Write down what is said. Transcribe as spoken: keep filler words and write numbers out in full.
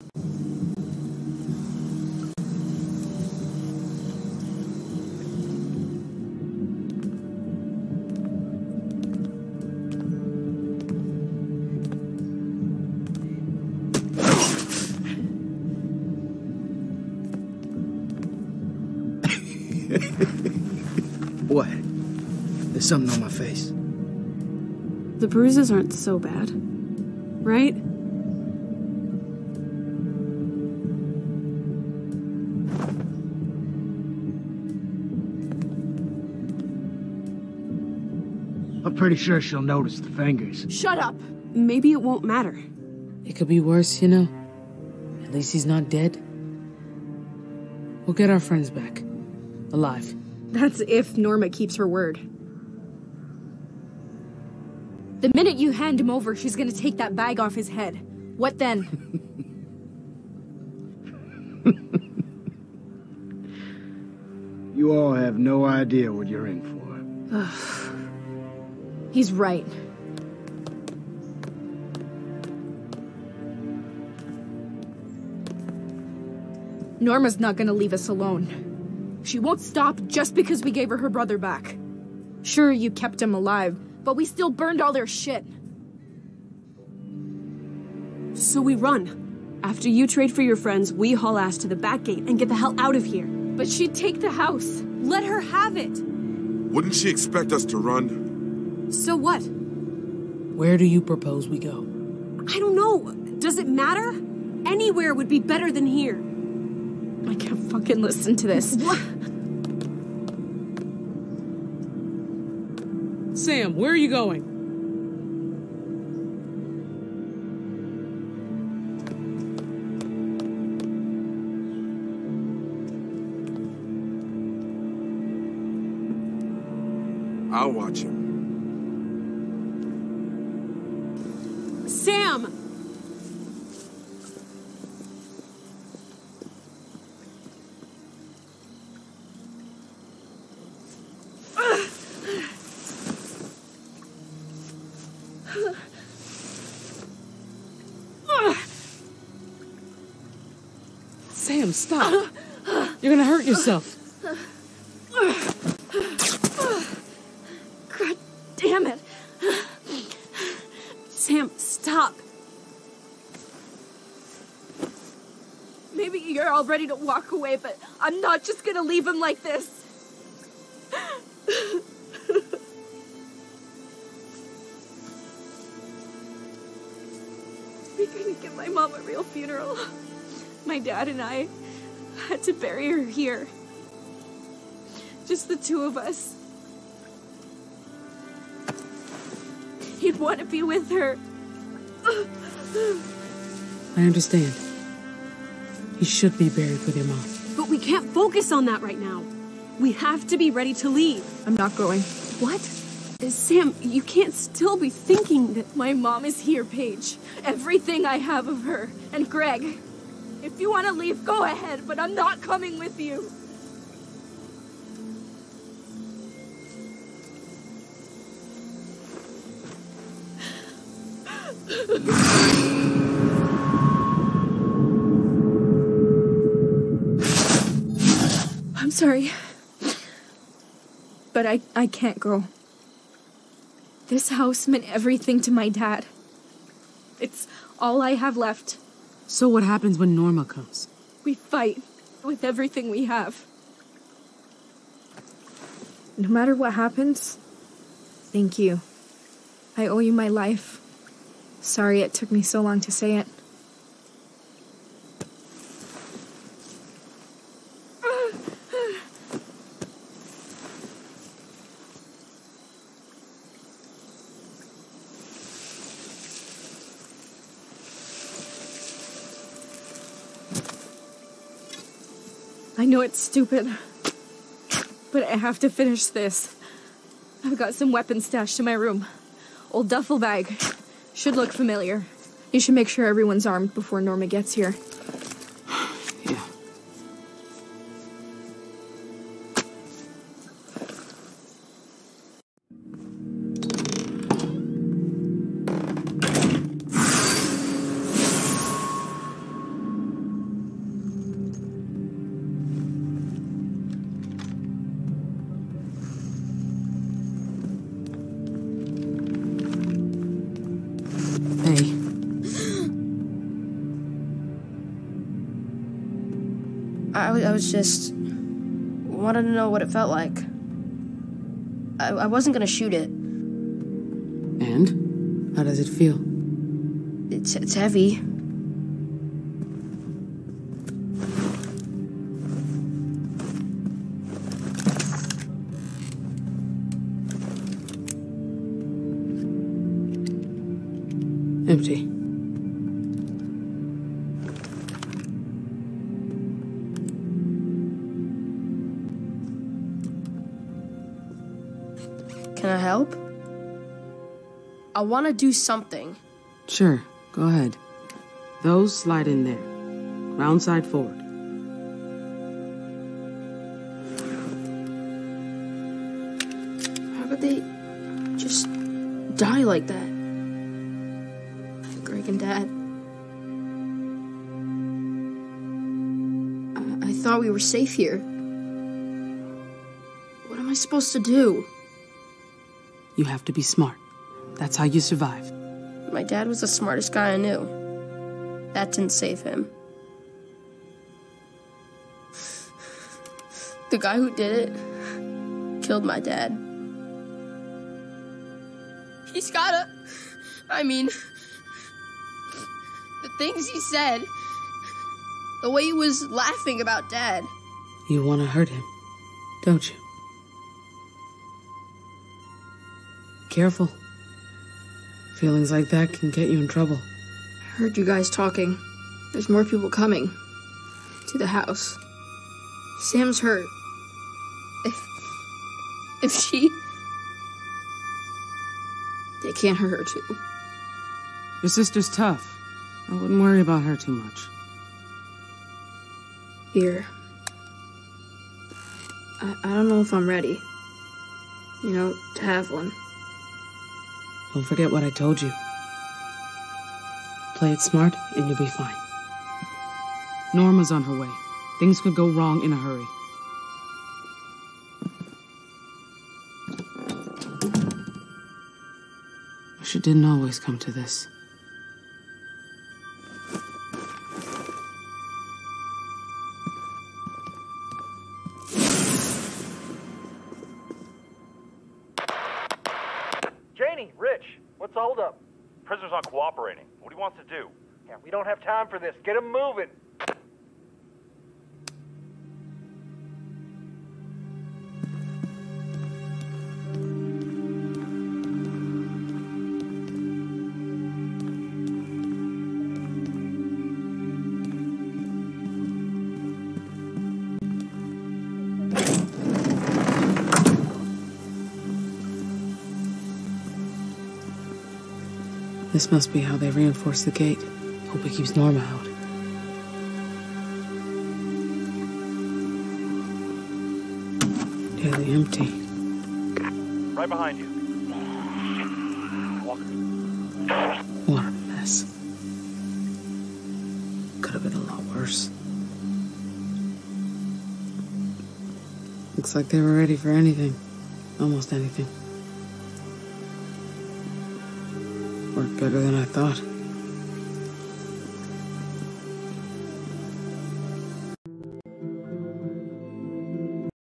What? There's something on my face. The bruises aren't so bad, right? I'm pretty sure she'll notice the fingers. Shut up! Maybe it won't matter. It could be worse, you know? At least he's not dead. We'll get our friends back. Alive. That's if Norma keeps her word. The minute you hand him over, she's gonna take that bag off his head. What then? You all have no idea what you're in for. He's right. Norma's not gonna leave us alone. She won't stop just because we gave her her brother back. Sure, you kept him alive, but we still burned all their shit. So we run. After you trade for your friends, we haul ass to the back gate and get the hell out of here. But she'd take the house. Let her have it. Wouldn't she expect us to run? So what? Where do you propose we go? I don't know. Does it matter? Anywhere would be better than here. I can't fucking listen to this. What? Sam, where are you going? I'll watch him. Sam! Sam, stop. You're gonna hurt yourself. God damn it. Sam, stop. Maybe you're all ready to walk away, but I'm not just gonna leave him like this. We couldn't give my mom a real funeral. My dad and I had to bury her here. Just the two of us. He'd want to be with her. I understand. He should be buried with your mom. But we can't focus on that right now. We have to be ready to leave. I'm not going. What? Sam, you can't still be thinking that... My mom is here, Paige. Everything I have of her. And Greg. If you want to leave, go ahead, but I'm not coming with you. I'm sorry. But I, I can't go. This house meant everything to my dad. It's all I have left. So what happens when Norma comes? We fight with everything we have. No matter what happens, thank you. I owe you my life. Sorry it took me so long to say it. I know it's stupid, but I have to finish this. I've got some weapons stashed in my room. Old duffel bag. Should look familiar. You should make sure everyone's armed before Norma gets here. Yeah. I was just... wanted to know what it felt like. I, I wasn't gonna shoot it. And? How does it feel? It's, it's heavy. Empty. Can I help? I want to do something. Sure, go ahead. Those slide in there. Round side forward. How could they just die like that? Greg and Dad. I, I thought we were safe here. What am I supposed to do? You have to be smart. That's how you survive. My dad was the smartest guy I knew. That didn't save him. The guy who did it killed my dad. He's gotta... I mean... the things he said... the way he was laughing about Dad. You want to hurt him, don't you? Careful. Feelings like that can get you in trouble. I heard you guys talking. There's more people coming. To the house. Sam's hurt. If... if she... they can't hurt her too. Your sister's tough. I wouldn't worry about her too much. Here. I, I don't know if I'm ready. You know, to have one. Don't forget what I told you. Play it smart, and you'll be fine. Norma's on her way. Things could go wrong in a hurry. Wish it didn't always come to this. Janie, Rich, what's the hold up? Prisoner's not cooperating. What do he wants to do? Yeah, we don't have time for this. Get him moving. This must be how they reinforce the gate. Hope it keeps Norma out. Nearly empty. Right behind you. Walker. What a mess. Could have been a lot worse. Looks like they were ready for anything. Almost anything. Worked better than I thought.